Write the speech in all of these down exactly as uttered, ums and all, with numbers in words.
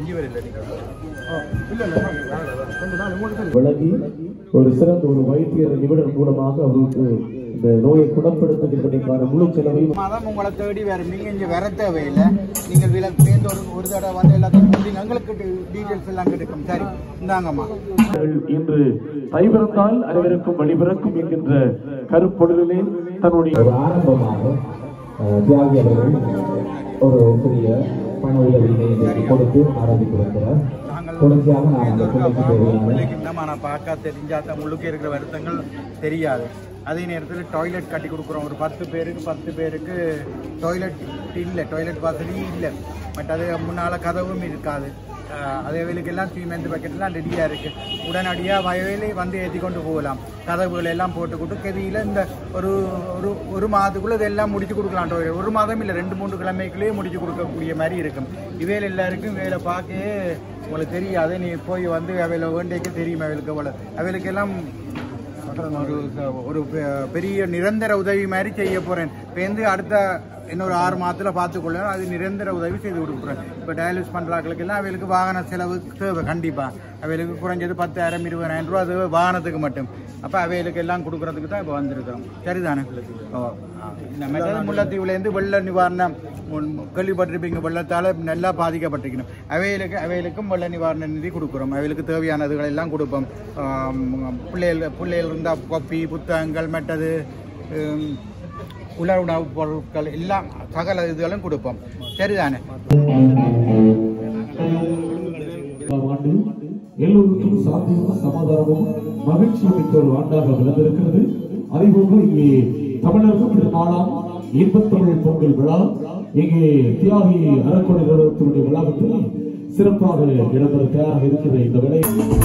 விலகி ஒரு சிறந்த ஒரு வைத்தியர் நிபுணர் மூலமாக அவருக்கு இந்த நோயை குணப்படுத்துவதற்கான முழு செலவையும் உங்களை தேடி வேற நீங்க இங்க வர தேவையில்லை. நீங்கள் விலக்கு சேர்ந்து ஒரு ஒரு தடவை வந்து எல்லாத்தையும் எங்களுக்கு டீட்டெயில்ஸ் எல்லாம் கிடைக்கும். சரி, இந்தாங்கம்மா. இன்று தைபிறந்தால் அனைவருக்கும் வழிபிறக்கும் என்கின்ற கருப்பொழுதிலே தன்னுடைய ஆரம்பமாக தியாகி அவர்கள் ஒரு சிறிய பண உதவியினை கொடுத்து ஆரம்பித்து வருகிறார். தொடர்ச்சியாக நான் பார்க்க தெரிஞ்சாத முழுக்க இருக்கிற வருத்தங்கள் தெரியாது. அதே நேரத்தில் டாய்லெட் கட்டி கொடுக்குறோம். ஒரு பத்து பேருக்கு பத்து பேருக்கு டாய்லெட் இல்லை, டாய்லெட் வசதி இல்லை. பட் அது முன்னால் கதவும் இருக்காது. அதே வேலைக்கெல்லாம் சிமெண்ட் பக்கெட்லாம் ரெடியாக இருக்குது. உடனடியாக வயவேலி வந்து ஏற்றி கொண்டு போகலாம். கதவுகள் எல்லாம் போட்டுக்கிட்டு கதியில் இந்த ஒரு ஒரு ஒரு மாதத்துக்குள்ளே இதெல்லாம் முடிச்சு கொடுக்கலாம். டாய்லெட் ஒரு மாதம் இல்லை, ரெண்டு மூன்று கிழமைக்குள்ளேயே முடிச்சு கொடுக்கக்கூடிய மாதிரி இருக்கும். இவையில் எல்லாருக்கும் வேலை பார்க்க உங்களுக்கு தெரியாது. நீ போய் வந்து அவையில் வேண்டைக்கு தெரியும். அவைகளுக்கு அவ்வளோ அவைகளுக்கெல்லாம் ஒரு ஒரு பெரிய நிரந்தர உதவி மாதிரி செய்ய போகிறேன். இப்போ வந்து அடுத்த இன்னொரு ஆறு மாதத்தில் பார்த்துக்கொள்ள அது நிரந்தர உதவி செய்து கொடுக்குறேன். இப்போ டயாலிசிஸ் பண்ணுறாங்களுக்கெல்லாம் அவைகளுக்கு வாகன செலவு தேவை. கண்டிப்பாக அவைகளுக்கு குறைஞ்சது பத்தாயிரம் இருபதாயிரம் ரூபா அது வாகனத்துக்கு மட்டும். அப்போ அவைகளுக்கு எல்லாம் கொடுக்குறதுக்கு தான் இப்போ வந்திருக்கிறோம். சரிதானே? ஓ, நம்ம முல்லைத்தீவுலேருந்து வெள்ள நிவாரணம் கேள்விப்பட்டிருப்பீங்க. வெள்ளத்தால் நல்லா பாதிக்கப்பட்டிருக்கணும். அவைகளுக்கு அவைகளுக்கும் வெள்ள நிவாரண நிதி கொடுக்குறோம். அவைகளுக்கு தேவையானதுகள் எல்லாம் கொடுப்போம். பிள்ளைகள் பிள்ளைகள் இருந்தால் கொப்பி புத்தகங்கள் மற்றது உலர் உணவு பொருட்கள் எல்லாம் சகல இதுகளும் கொடுப்போம். சரிதானே? எல்லோருக்கும் சாந்தியும் சமாதானமும் மகிழ்ச்சி மிக்க ஒரு ஆண்டாக விளந்திருக்கிறது. அதேபோன்று இங்கே தமிழர்கள் திருநாளாம் இன்பத்தமிழ் பொங்கல் விழா இங்கே தியாகி அறக்கொடை நிறுவனத்தினுடைய வளாகத்தில் சிறப்பாக இடம்பெற தயாராக இருக்கிற இந்த வேளை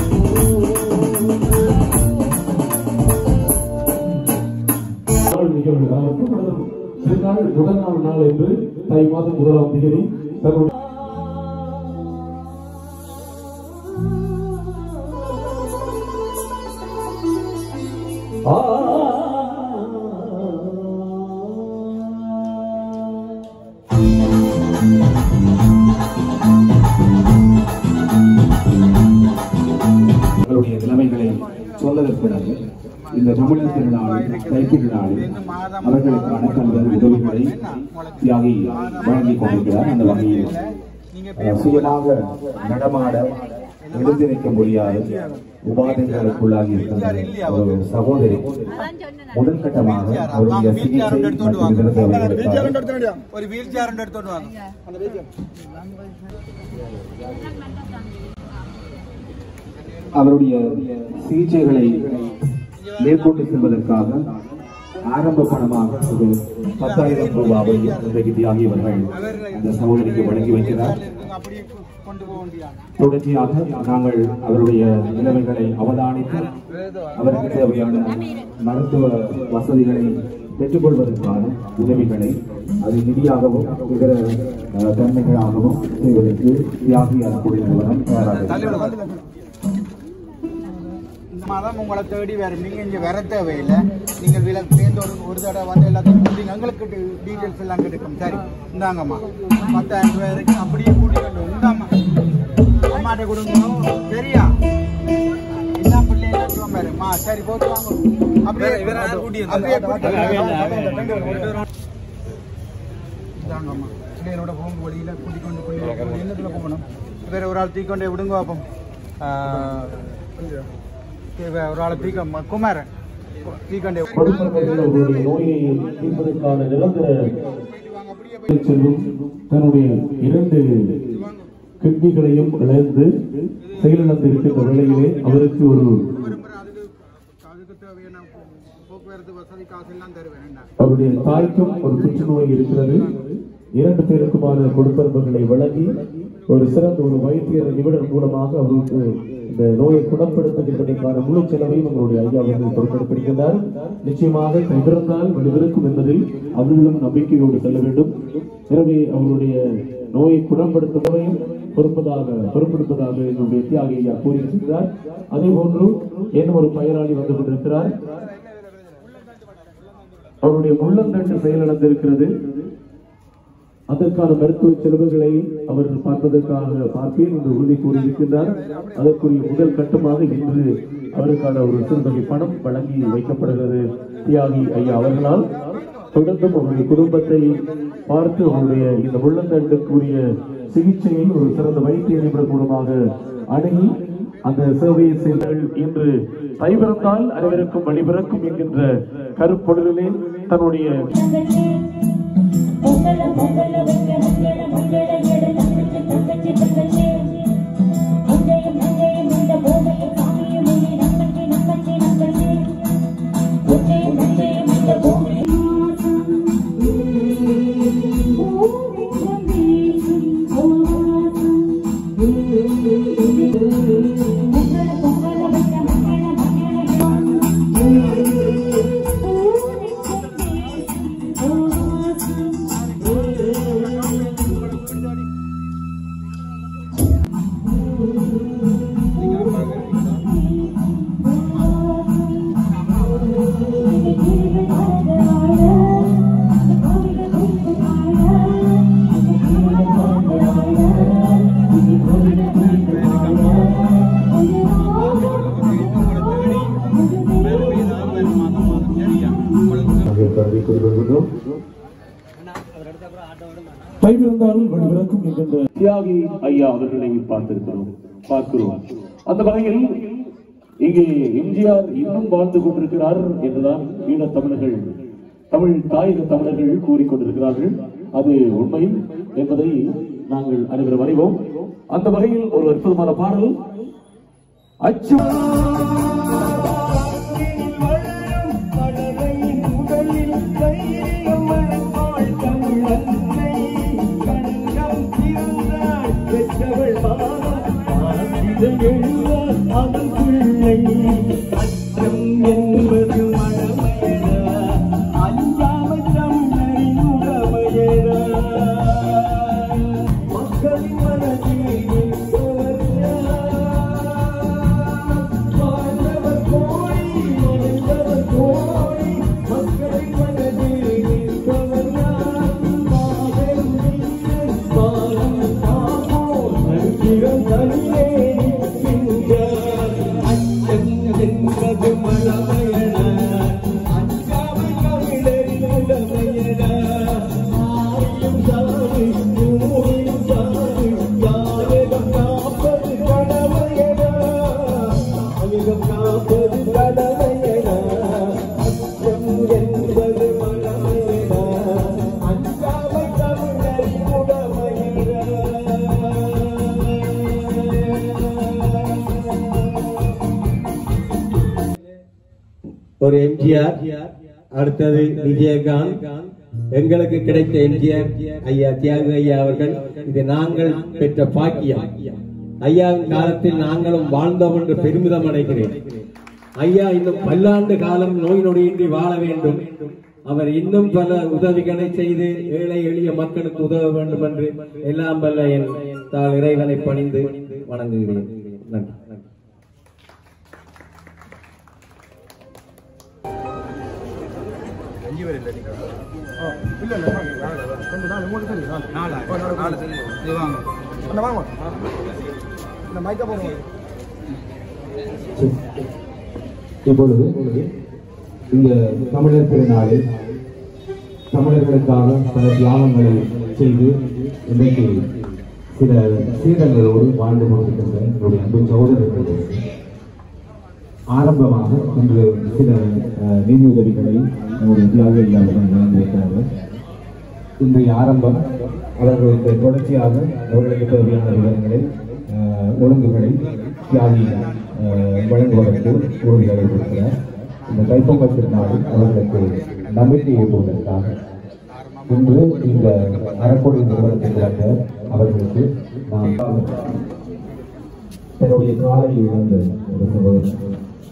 திருநாள் முதல் நாள் நாள் என்று தை மாதம் முதலாம் தேதி தன்னுடைய நிலைமைகளை சொல்வதற்கு இந்த தமிழர் திருநாளில் தைத்திருநாளில் அவர்களுக்கான தங்கள் உதவிகளை தியாகி வழங்கிக் கொண்டிருக்கிறார். அந்த வகையில் சுயமாக நடமாட எழுந்திருக்க முடியாத உபாதைகளுக்குள்ளாகி இருக்கின்ற ஒரு சகோதரி முதல் கட்டமாக அவருடைய சிகிச்சை மற்றும் இதர தேவைகளுக்காக அவருடைய சிகிச்சைகளை மேற்கொண்டு செல்வதற்காக ஆரம்ப பணமாக ஒரு பத்தாயிரம் ரூபாவை இன்றைக்கு தியாகியவர்கள் அந்த சகோதரிக்கு வழங்கி வைக்கிறார். தொடர்ச்சியாக நாங்கள் அவருடைய நிலைமைகளை அவதானித்து அவருக்கு தேவையான மருத்துவ வசதிகளை பெற்றுக்கொள்வதற்கான உதவிகளை அது நிதியாகவும் இதர தன்மைகளாகவும் செய்வதற்கு தியாகி அறக்கூடிய நிறுவனம் தயாராக மாதம் உங்களை தேடி வேற நீங்க இங்க வர தேவையில்லை. நீங்கள் விலக்கு சேர்ந்து ஒரு ஒரு தடவை வந்து எல்லாத்தையும் எங்களுக்கு டீட்டெயில்ஸ் எல்லாம் கிடைக்கும். சரி, இந்தாங்கம்மா. பத்தாயிரம் ரூபாய் வரைக்கும் அப்படியே கூட்டிக்கொண்டு இந்தாம்மா அம்மாட்ட கொடுங்க. சரியா? எல்லாம் பிள்ளைங்க பாருமா. சரி, போட்டு வாங்க. அப்படியே இந்தாங்கம்மா. பிள்ளைகளோட போகும் வழியில கூட்டிக்கொண்டு போய் என்னத்துல போகணும். வேற ஒரு ஆள் தீக்கொண்டே விடுங்க பாப்போம். ஒரு ஆளை தீக்க குமாரன் தீக்கொண்டே நோயை தீர்ப்பதற்கான நிரந்தர செல்லும் தன்னுடைய இரண்டு கிட்னிகளையும் இழந்து செயலிழந்து இருக்கின்ற வேளையிலே அவருக்கு ஒரு அவருடைய தாய்க்கும் ஒரு புற்றுநோய் இருக்கிறது. இரண்டு பேருக்குமான கொடுப்பனவுகளை வழங்கி ஒரு சிறந்த ஒரு வைத்தியர் நிபுணர் மூலமாக அவருக்கு இந்த நோயை குணப்படுத்துவதற்கான முழு செலவையும் உங்களுடைய ஐயா அவர்கள் பொறுப்பெடுத்திருக்கிறார். நிச்சயமாக கைவிருந்தால் வெளிவிருக்கும் என்பதில் அவர்களும் நம்பிக்கையோடு செல்ல வேண்டும். எனவே அவருடைய நோயை குணப்படுத்துவதையும் பொறுப்பதாக பொறுப்பெடுப்பதாக என்னுடைய தியாகி ஐயா கூறியிருக்கிறார். அதே போன்று என்ன ஒரு பயனாளி வந்து கொண்டிருக்கிறார். அவருடைய முள்ளந்தண்டு செயலிழந்திருக்கிறது. அதற்கான மருத்துவ செலவுகளை அவர் பார்ப்பதற்காக பார்ப்பேன் என்று உறுதி கூறியிருக்கின்றார். அதற்குரிய முதல் கட்டமாக இன்று அவருக்கான ஒரு சிறுதொகை பணம் வழங்கி வைக்கப்படுகிறது. தியாகி ஐயா அவர்களால் தொடர்ந்தும் அவருடைய குடும்பத்தை பார்த்து அவருடைய இந்த உள்ளந்தண்டுக்குரிய சிகிச்சையை ஒரு சிறந்த வைத்திய நிபுணர் மூலமாக அணுகி அந்த சேவையை செய்தார்கள். இன்று தைபிறந்தால் அனைவருக்கும் வழிபிறக்கும் என்கின்ற கருப்பொருளிலே தன்னுடைய தைபிறந்தாலும் வழிபிறக்கும் என்கின்ற தியாகி ஐயா அவர்களை பார்த்திருக்கிறோம் பார்க்கிறோம். அந்த வகையில் இங்கே எம்ஜிஆர் இன்னும் வாழ்ந்து கொண்டிருக்கிறார் என்றுதான் ஈழத் தமிழர்கள் தமிழ் தாயக தமிழர்கள் கூறிக்கொண்டிருக்கிறார்கள். அது உண்மை என்பதை நாங்கள் அனைவரும் அறிவோம். அந்த வகையில் ஒரு அற்புதமான பாடல் அச்சு அதன் பிள்ளை அச்சம் என்பது மழமையடா அஞ்சாமை தமிழரின் உடமையடா மக்களின் மனதில் வாழ்ந்தவர் கோடி மறைந்தவர் கோடி மக்களின் மனதில் பாலம் காப்போம் நன்றிகள் தனியே ஒரு எம்ஜிஆர், அடுத்தது விஜயகாந்த், எங்களுக்கு கிடைத்த எம்ஜிஆர் ஐயா தியாகி ஐயா அவர்கள். இது நாங்கள் பெற்ற பாக்கியம். ஐயாவின் காலத்தில் நாங்களும் வாழ்ந்தோம் என்று பெருமிதம் அடைகிறேன். ஐயா இன்னும் பல்லாண்டு காலம் நோய் நொடியின்றி வாழ வேண்டும். அவர் இன்னும் பல உதவிகளை செய்து ஏழை எளிய மக்களுக்கு உதவ வேண்டும் என்று எல்லாம் வல்ல என் தாள் இறைவனை பணிந்து வணங்குகிறேன். நன்றி. இப்பொழுது இந்த தமிழர் திருநாளில் தமிழர்களுக்காக பல தியாகங்களை செய்து இன்றைக்கு சில சீடங்களோடு வாழ்ந்து கொண்டிருக்கின்ற என்னுடைய அன்பு சகோதரர்கள் ஆரம்பமாக இன்று சில நிதியுதவிகளை நம்முடைய தியாகி இல்லாமல் வழங்கி வைக்கிறார்கள். இன்றைய ஆரம்பம் அவர்களுக்கு தொடர்ச்சியாக அவர்களுக்கு தேவையான விவரங்களை ஒழுங்குகளை தியாகி வழங்குவதற்கு உறுதியாக இருக்கிறார். இந்த தைப்பொங்கல் திருநாளில் அவர்களுக்கு நம்பிக்கையை போவதற்காக இன்று இந்த அறக்கொடை நிறுவனத்தை வழங்க அவர்களுக்கு நாம் தன்னுடைய காலை இழந்த ஒரு சகோதரர்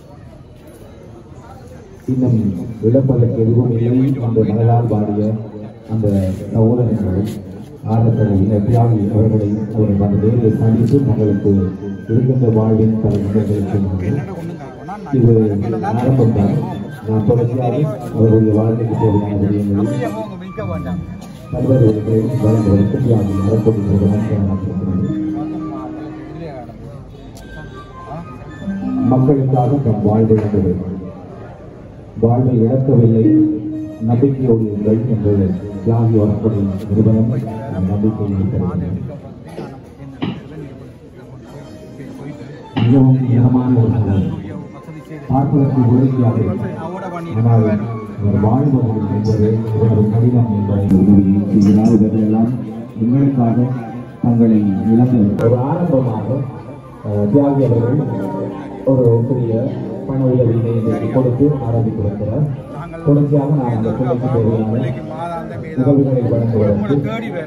இன்னும் இழப்பதற்கு எதுவும் இல்லை அந்த மனதால் பாடிய அந்த சகோதரர்களும் ஆர்வத்தை தியாகி அவர்களையும் அவர்கள் அந்த வேலையை சந்தித்து தங்களுக்கு இருக்கின்ற வாழ்வின் பல நிலைகளுக்கு இது ஆரம்பம்தான். நான் தொடர்ச்சியாக அவர்களுடைய வாழ்க்கைக்கு தேவையான விடயங்களை பல்வேறு இடங்களில் வழங்குவதற்கு தியாகி அறப்பொருள் மக்களுக்காக தம் வாழ்வை இழந்தவர் வாழ்வை இழக்கவில்லை நம்பிக்கையோடு இருங்கள் என்று தியாகி வரக்கூடிய நிறுவனம் நம்பிக்கையை இருக்கிறது. மிகவும் இதமான ஒரு சூழல் பார்ப்பதற்கு உறுதியாக ஆனால் அவர் வாழ்பவர்கள் என்பது இவரது கடினம் என்பதை உதவியை செய்கிறார். இவர்களெல்லாம் எங்களுக்காக தங்களை இழந்த ஒரு ஆரம்பமாக தியாகி அவர்கள் ஒரு சிறிய பண உதவியினை கொடுத்து ஆரம்பித்து வருகிறார். தொடர்ச்சியாக நான் அந்த பிள்ளைக்கு தேவையான உதவிகளை வழங்குவதற்கு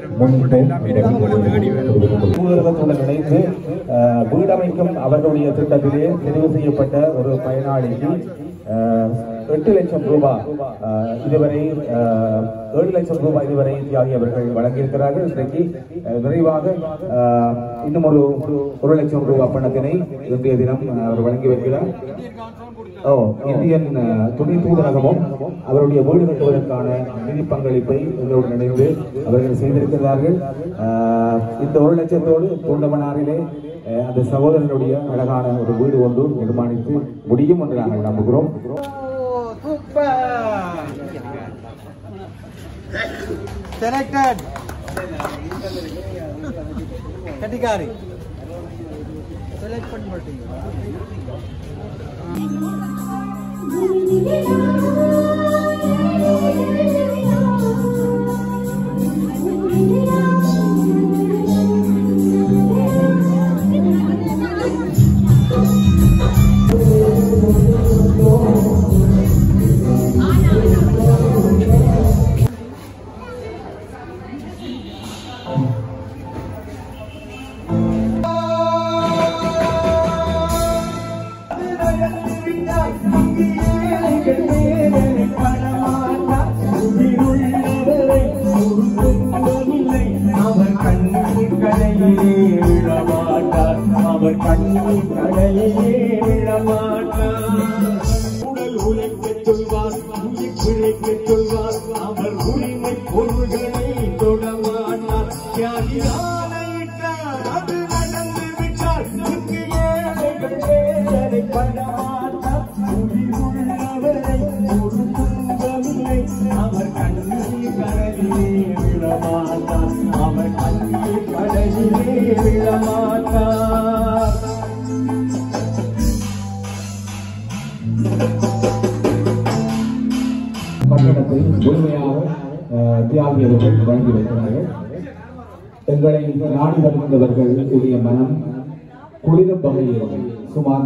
தூதரகத்துடன் இணைந்து வீடமைக்கும் அவர்களுடைய திட்டத்திலே தெரிவு செய்யப்பட்ட ஒரு பயனாளிக்கு எட்டு லட்சம் ரூபாய் இதுவரை ஏழு லட்சம் ரூபாய் இதுவரை தியாகி அவர்கள் வழங்கியிருக்கிறார்கள். இன்றைக்கு விரைவாக இன்னும் ஒரு ஒரு லட்சம் ரூபாய் பணத்தினை இன்றைய தினம் அவர் வழங்கி வருகிறார். ஓ இந்தியன் துணை தூதரகமும் அவருடைய வீடு கட்டுவதற்கான நிதி பங்களிப்பை எங்களுடன் இணைந்து அவர்கள் செய்திருக்கிறார்கள். இந்த ஒரு லட்சத்தோடு தொண்டமனாரிலே அந்த சகோதரனுடைய அழகான ஒரு வீடு ஒன்று நிர்மாணித்து முடியும் என்று நாங்கள் நம்புகிறோம். செலக்டட் கட்டிகாரி செலக்ட் பண்ண மாட்டீங்க. கட்டணத்தை முழுமையாக தியாகி அவர்கள் வழங்கி வைக்கிறார்கள். எங்களை நாடி வருகின்றவர்கள் கூடிய மனம் குளிர வகையில் சுமார்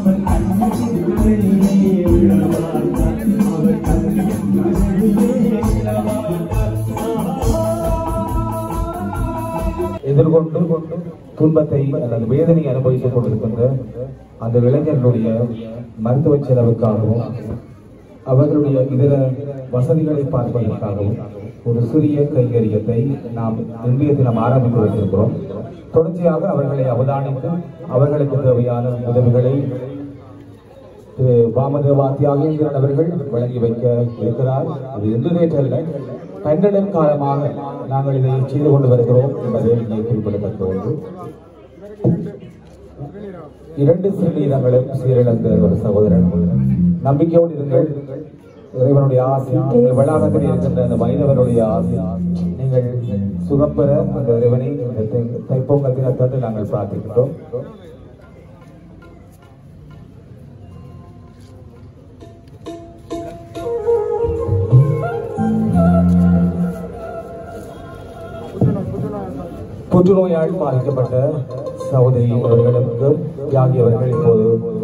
எதிர்கொண்டு துன்பத்தை அல்லது வேதனை அனுபவித்துக் கொண்டிருக்கின்ற அந்த இளைஞர்களுடைய மருத்துவ செலவுக்காகவும் அவர்களுடைய இதர வசதிகளை பார்ப்பதற்காகவும் ஒரு சிறிய கைங்கரியத்தை நாம் இன்றைய தினம் ஆரம்பித்து வைத்திருக்கிறோம். தொடர்ச்சியாக அவர்களை அவதானித்து அவர்களுக்கு தேவையான உதவிகளை திரு வாமதேவா தியாகேந்திரன் அவர்கள் வழங்கி வைக்க இருக்கிறார். அது இன்று நேற்றல்ல, பன்னெண்டு காலமாக நாங்கள் இதை செய்து கொண்டு வருகிறோம் என்பது இங்கே குறிப்பிடத்தக்க ஒன்று. இரண்டு சிறுநீரங்களும் சீரிழந்த ஒரு சகோதரன் நம்பிக்கையோடு இருங்கள். இறைவனுடைய ஆசை உங்கள் வளாகத்தில் இருக்கின்ற அந்த வைணவனுடைய ஆசை நீங்கள் சுகப்பெற அந்த இறைவனை தைப்பொங்கல் தினத்தன்று நாங்கள் பிரார்த்திக்கிறோம். புற்றுநோயால் பாதிக்கப்பட்ட சகோதரி அவர்களுக்கு தியாகி அவர்கள் இப்போது